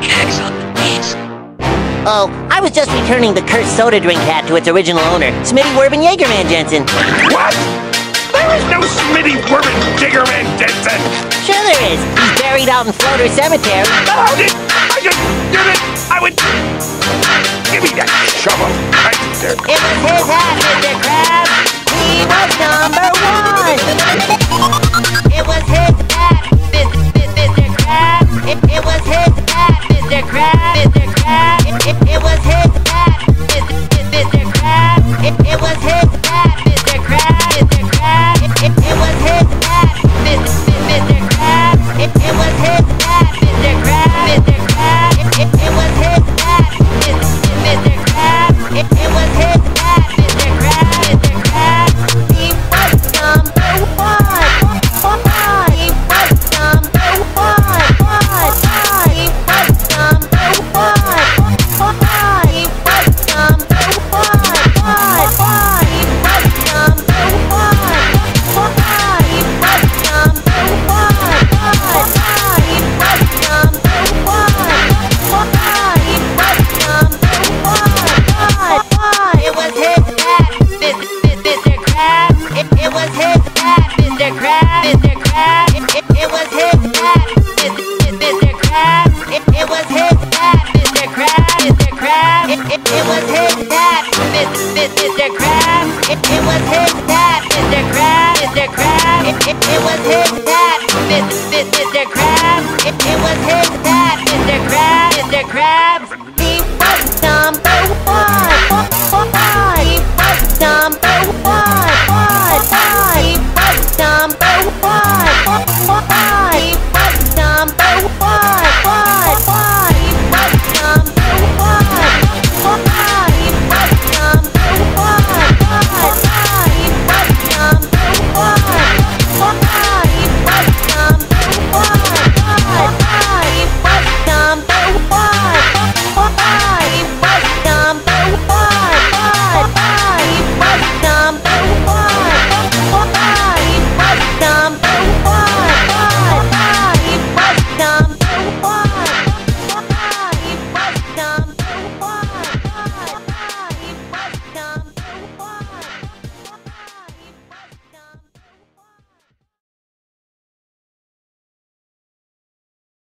kegs on the beach. Oh, I was just returning the cursed soda drink hat to its original owner, Smitty Werben Jaegerman Jensen. What? There is no Smitty Werben Jaegerman Jensen! Sure there is. He's buried out in Floater Cemetery. How did I just did it? I would... Give me that shovel. Right there. It was his hat, Mr. Krabs. He was number one. It was his hat, Mr. Krabs. It was his hat, Mr. Krabs. Mr. Krabs. It was his hat, Mr. Krabs. It was his hat, Mr. Krabs. Mr. Krabs. It was his hat, Mr. Krabs. It was his